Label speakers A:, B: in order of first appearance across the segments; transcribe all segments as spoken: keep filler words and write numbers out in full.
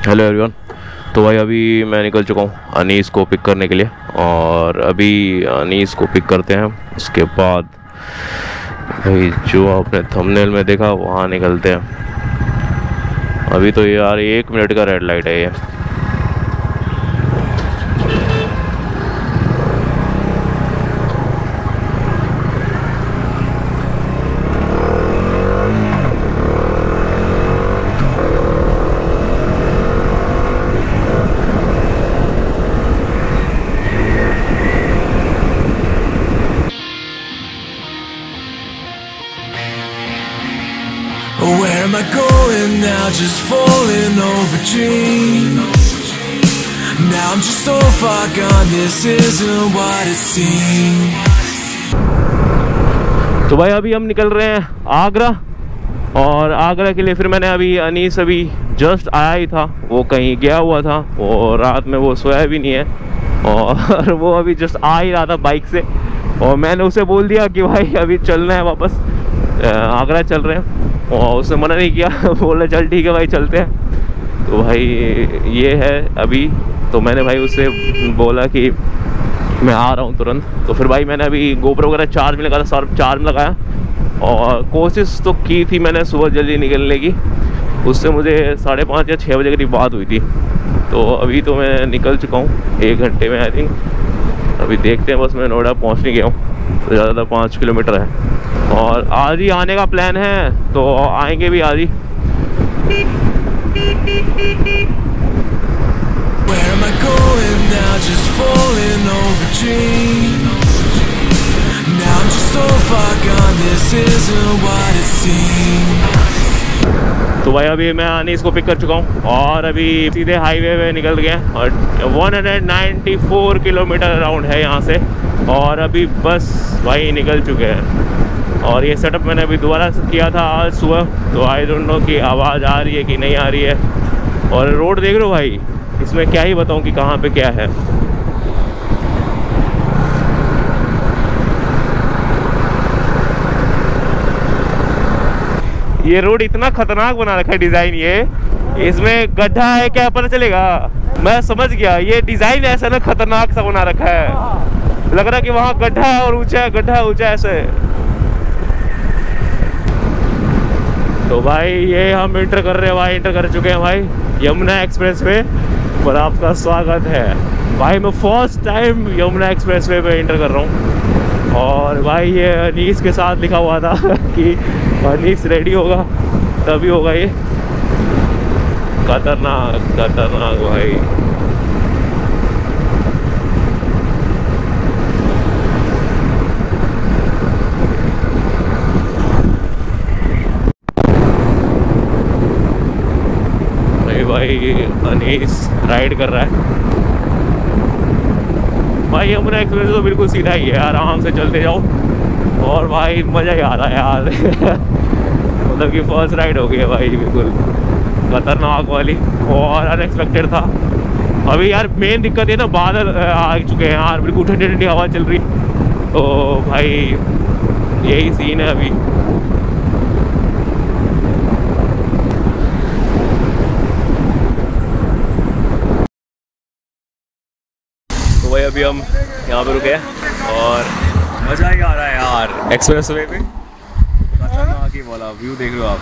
A: Hello everyone. तो भाई अभी मैं निकल चुका हूँ अनीस को पिक करने के लिए, और अभी अनीस को पिक करते हैं। उसके बाद भाई जो आपने थंबनेल में देखा वहाँ निकलते हैं। अभी तो यार एक मिनट का रेड लाइट है ये।
B: Where am I going now? Just falling over dreams. Now I'm just so far gone, this isn't what it seems.
A: तो भाई अभी हम निकल रहे हैं आगरा, और आगरा के लिए फिर मैंने अभी अनीस अभी जस्ट आया ही था, वो कहीं गया हुआ था और रात में वो सोया भी नहीं है, और वो अभी जस्ट आ ही रहा था बाइक से, और मैंने उसे बोल दिया कि भाई अभी चलना है वापस, आगरा चल रहे हैं, और उसने मना नहीं किया। बोले चल ठीक है भाई चलते हैं। तो भाई ये है अभी, तो मैंने भाई उससे बोला कि मैं आ रहा हूँ तुरंत। तो फिर भाई मैंने अभी गोप्रो वगैरह चार्ज में लगाया, सर चार्ज में लगाया, और कोशिश तो की थी मैंने सुबह जल्दी निकलने की। उससे मुझे साढ़े पाँच या छः बजे करीब बात हुई थी। तो अभी तो मैं निकल चुका हूँ एक घंटे में आई थिंक। अभी देखते हैं, बस मैं नोएडा पहुँच नहीं गया हूँ, तो ज़्यादा पाँच किलोमीटर है, और आज ही आने का प्लान है, तो आएंगे भी आज ही।
B: Where am I going now? Just falling over dreams. Now I'm just so far gone, this isn't what it seems.
A: तो भाई अभी मैं अनीस को पिक कर चुका हूँ, और अभी सीधे हाईवे में निकल गए हैं, और एक सौ चौरानवे किलोमीटर अराउंड है यहाँ से, और अभी बस भाई निकल चुके हैं। और ये सेटअप मैंने अभी दोबारा किया था आज सुबह, तो आई डोंट नो कि आवाज़ आ रही है कि नहीं आ रही है। और रोड देख रहे हो भाई, इसमें क्या ही बताऊँ कि कहाँ पे क्या है। ये रोड इतना खतरनाक बना रखा है डिज़ाइन, ये इसमें गड्ढा है क्या पता चलेगा। मैं समझ गया, ये डिज़ाइन ऐसा ना खतरनाक सा बना रखा है, लग रहा है कि वहाँ गड्ढा है और ऊंचा है, गड्ढा ऊंचा ऐसे। तो भाई ये हम इंटर कर रहे हैं भाई, इंटर कर चुके हैं भाई यमुना एक्सप्रेस वे पर। आपका स्वागत है भाई, मैं first time Yamuna expressway पे इंटर कर रहा हूँ। और भाई ये अनीस के साथ लिखा हुआ था कि अनीस रेडी होगा तभी होगा ये। खतरनाक खतरनाक भाई। भाई अनीस राइड कर रहा है भाई। यमुना एक्सप्रेस तो बिल्कुल सीधा ही है, आराम से चलते जाओ, और भाई मज़ा ही आ रहा है यार। मतलब कि फर्स्ट राइड हो गई है भाई, बिल्कुल खतरनाक वाली, और अनएक्सपेक्टेड था। अभी यार मेन दिक्कत है ना, बादल आ चुके हैं यार, बिल्कुल ठंडी ठंडी हवा चल रही, तो भाई यही सीन है अभी। भाई अभी हम यहाँ पे रुके हैं, और मज़ा ही आ रहा है यार एक्सप्रेस वे पे। खतरनाक ही वाला व्यू देख रहे हो आप।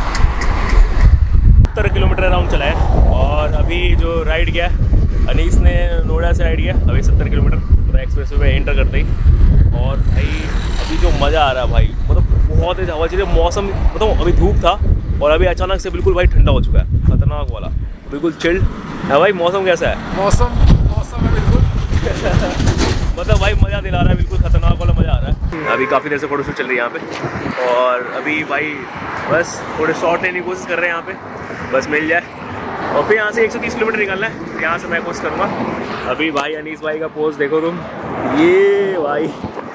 A: सत्तर किलोमीटर अराउंड चला है, और अभी जो राइड गया अनीस ने नोएडा से राइड किया अभी सत्तर किलोमीटर पूरा एक्सप्रेस वे पे एंटर करते ही। और भाई अभी जो मज़ा आ रहा है भाई, मतलब बहुत ही हवा चल रही है, मौसम मतलब अभी धूप था और अभी अचानक से बिल्कुल भाई ठंडा हो चुका है, खतरनाक वाला, बिल्कुल चिल्ड है भाई। मौसम कैसा है?
C: मौसम मौसम है बिल्कुल
A: मतलब भाई मज़ा दिला रहा है, बिल्कुल खतरनाक वाला मज़ा आ रहा है। अभी काफ़ी देर से फोटोशूट चल रही है यहाँ पे, और अभी भाई बस थोड़े शॉर्ट लेने की कोशिश कर रहे हैं यहाँ पे, बस मिल जाए, और फिर यहाँ से एक सौ तीस किलोमीटर निकलना है, यहाँ से मैं कोशिश करूँगा। अभी भाई अनीस भाई का पोज देखो तुम, ये भाई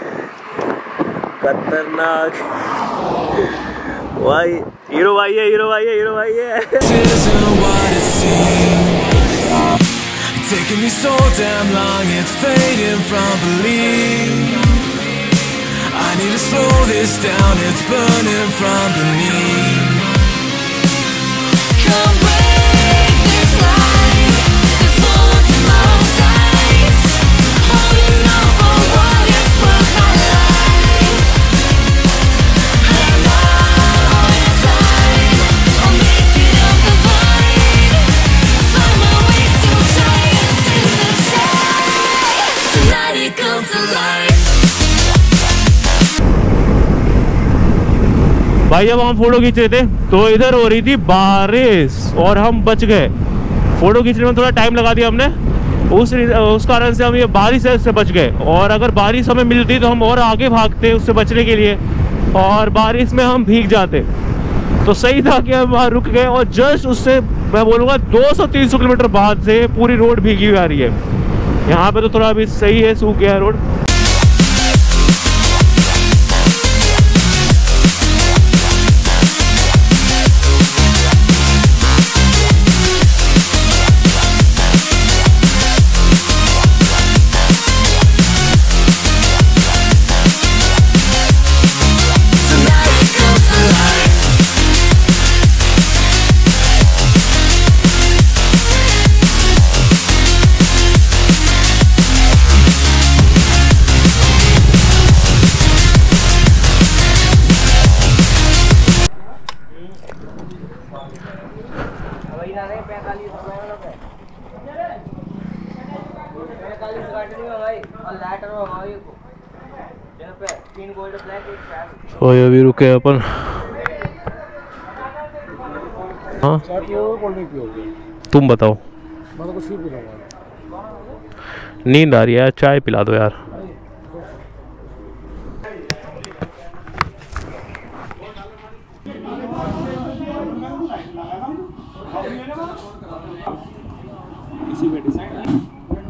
A: खतरनाक भाई, हीरो भाई है, हीरो भाई है, हीरो भाई है।
B: Taking me so damn long, it's fading from belief. I need to slow this down, it's burning from beneath. Come break this light.
A: भाई जब हम फोटो खींच रहे थे तो इधर हो रही थी बारिश और हम बच गए। फोटो खींचने में थोड़ा टाइम लगा दिया हमने, उस उस कारण से हम ये बारिश से बच गए। और अगर बारिश हमें मिलती तो हम और आगे भागते उससे बचने के लिए, और बारिश में हम भीग जाते। तो सही था कि हम वहाँ रुक गए। और जस्ट उससे मैं बोलूँगा दो सौ तीन सौ किलोमीटर बाद से पूरी रोड भीगी हुई आ रही है। यहाँ पे तो थोड़ा अभी सही है, सूख गया है रोड। तो अभी रुके अपन। हाँ तुम बताओ।
C: मैं तो कुछ भी पीऊंगा।
A: नींद आ रही है, चाय पिला दो यार।
C: इसी में design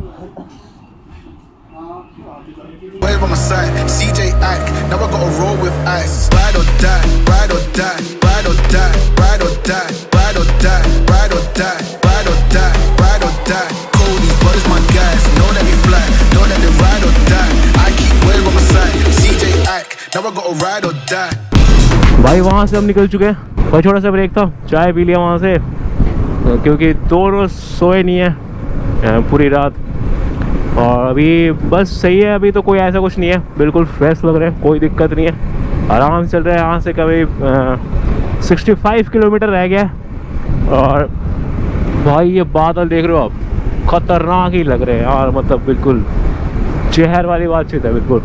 B: Wave on my side, C J Ike. Now I gotta roll with ice. Ride or die, ride or die, ride or die, ride or die, ride or die, ride or die, ride or die, ride or die. Cody's brothers my guys. Know that we fly, know that they ride or die. I keep wave on my side, C J Ike. Now I gotta ride or die.
A: भाई वहाँ से हम निकल चुके हैं और छोटा सा ब्रेक था, चाय पी लिया वहाँ से, क्योंकि दोनों सोए नहीं है पूरी रात। और अभी बस सही है, अभी तो कोई ऐसा कुछ नहीं है, बिल्कुल फ्रेश लग रहे हैं, कोई दिक्कत नहीं है, आराम से चल रहे हैं। यहाँ से कभी सिक्सटी फाइव किलोमीटर रह गया है। और भाई ये बादल देख रहे हो आप, खतरनाक ही लग रहे हैं यार, मतलब बिल्कुल जहर वाली बातचीत है बिल्कुल।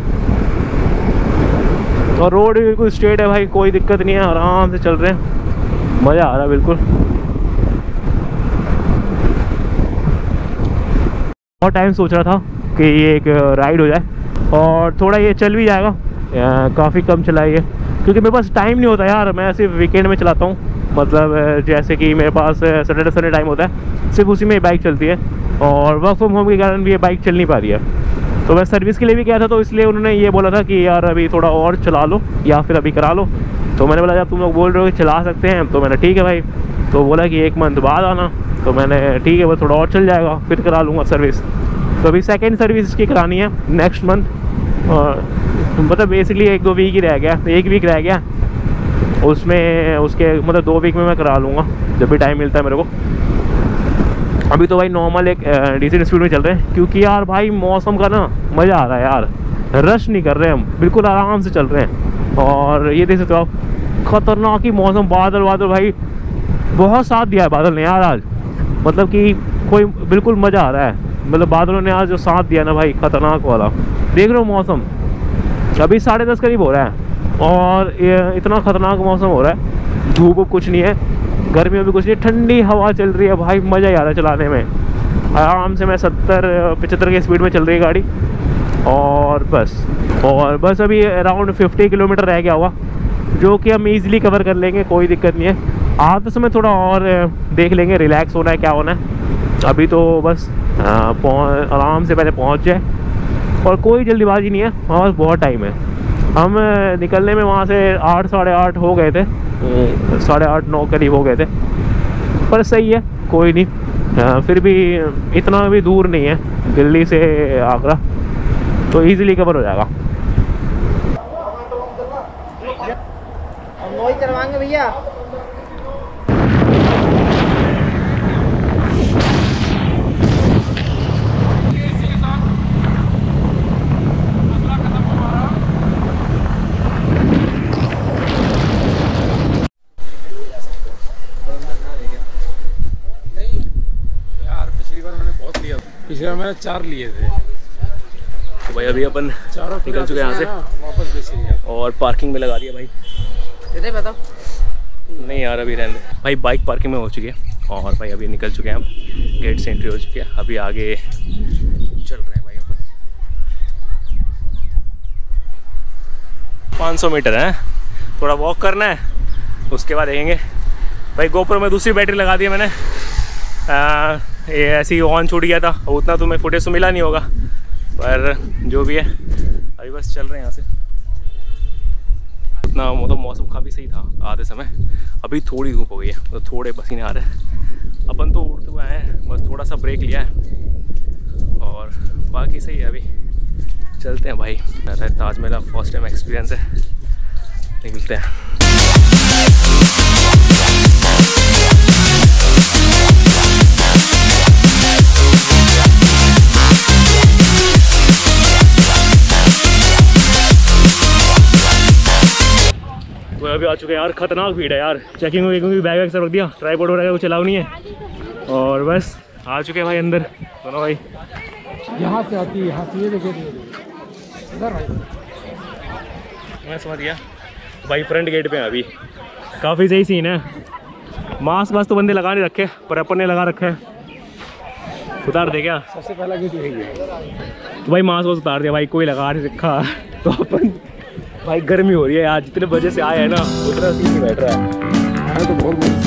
A: और रोड भी बिल्कुल स्ट्रेट है भाई, कोई दिक्कत नहीं है, आराम से चल रहे हैं, मज़ा आ रहा है बिल्कुल। बहुत टाइम सोच रहा था कि ये एक राइड हो जाए और थोड़ा ये चल भी जाएगा, काफ़ी कम चलाइए, क्योंकि मेरे पास टाइम नहीं होता यार। मैं सिर्फ वीकेंड में चलाता हूँ, मतलब जैसे कि मेरे पास सैटरडे संडे टाइम होता है, सिर्फ उसी में बाइक चलती है। और वर्क फ्रॉम होम के कारण भी ये बाइक चल नहीं पा रही है। तो मैं सर्विस के लिए भी गया था, तो इसलिए उन्होंने ये बोला था कि यार अभी थोड़ा और चला लो या फिर अभी करा लो। तो मैंने बोला जब तुम लोग बोल रहे हो कि चला सकते हैं, तो मैंने ठीक है भाई। तो बोला कि एक मंथ बाद आना, तो मैंने ठीक है, वो थोड़ा और चल जाएगा फिर करा लूँगा सर्विस। तो अभी सेकेंड सर्विस इसकी करानी है नेक्स्ट मंथ। और मतलब बेसिकली एक दो वीक ही रह गया, एक वीक रह गया उसमें, उसके मतलब दो वीक में मैं करा लूँगा जब भी टाइम मिलता है मेरे को। अभी तो भाई नॉर्मल एक डिसेंट स्पीड में चल रहे हैं, क्योंकि यार भाई मौसम का ना मज़ा आ रहा है यार, रश नहीं कर रहे हम, बिल्कुल आराम से चल रहे हैं। और ये देख सकते हो आप, खतरनाक ही मौसम, बादल बादल भाई बहुत साथ दिया है बादल ने यार आज, मतलब कि कोई बिल्कुल मज़ा आ रहा है। मतलब बादलों ने आज जो साथ दिया ना भाई, खतरनाक वाला। देख रहे हो मौसम, अभी साढ़े दस करीब हो रहा है और ये इतना खतरनाक मौसम हो रहा है, धूप कुछ नहीं है, गर्मी में भी कुछ नहीं, ठंडी हवा चल रही है भाई, मज़ा ही आ रहा है चलाने में। आराम से मैं सत्तर पचहत्तर की स्पीड में चल रही है गाड़ी। और बस और बस अभी अराउंड फिफ्टी किलोमीटर रह गया हुआ, जो कि हम इजीली कवर कर लेंगे, कोई दिक्कत नहीं है। आते समय थोड़ा और देख लेंगे, रिलैक्स होना है क्या होना है। अभी तो बस आराम से पहले पहुंच जाए, और कोई जल्दीबाजी नहीं है, हमारे पास बहुत टाइम है। हम निकलने में वहाँ से आठ साढ़े आठ हो गए थे, साढ़े आठ नौ करीब हो गए थे, पर सही है, कोई नहीं। आ, फिर भी इतना भी दूर नहीं है दिल्ली से आगरा, तो इजीली कवर हो जाएगा।
D: वही चलवाएंगे भैया।
C: पिछले बार मैंने चार लिए थे।
A: तो भाई अभी अपन
C: चारों
A: निकल चुके हैं यहाँ से,
C: वापस बेच लिया
A: और पार्किंग में लगा दिया भाई।
D: बताओ
A: नहीं यार अभी रहने भाई। बाइक पार्किंग में हो चुकी है और भाई अभी निकल चुके हैं हम, गेट से एंट्री हो चुकी है। अभी आगे चल रहे हैं भाई अपन। पाँच सौ मीटर है, थोड़ा वॉक करना है, उसके बाद देखेंगे भाई। गोप्रो में दूसरी बैटरी लगा दी है मैंने, आ, ये ऐसे ही ऑन छूट गया था, उतना तुम्हें फुटेज तो मिला नहीं होगा, पर जो भी है अभी बस चल रहे हैं यहाँ से। उतना मतलब मौसम काफ़ी सही था आधे समय, अभी थोड़ी धूप हो गई है, तो थोड़े पसीने आ रहे हैं। अपन तो उड़ते हुए आए हैं, बस थोड़ा सा ब्रेक लिया है और बाकी सही है। अभी चलते हैं भाई। ताजमहल फर्स्ट टाइम एक्सपीरियंस है, निकलते हैं। वो अभी आ चुके हैं यार, खतरनाक भीड़ है यार। चेकिंग वेकिंग भी बैग वैग सब रख दिया, ट्राईपॉड वगैरह कुछ अलाउ नहीं है और बस आ चुके हैं भाई अंदर दोनों भाई।
C: यहाँ से आती है, यहाँ से ये देखिए इधर भाई।
A: मैं समझ गया भाई, फ्रंट गेट पे हैं अभी। काफ़ी सही सीन है। मास्क वास्क तो बंदे लगा नहीं रखे, पर अपन ने लगा रखा है। उतार दे क्या?
C: सबसे पहला गेट यही है
A: तो भाई मास्क वास्क उतार दिया भाई, कोई लगा नहीं रखा। तो अपन भाई गर्मी हो रही है यार, जितने बजे से आए हैं ना उतना सीन नहीं बैठ रहा है।
C: तो बहुत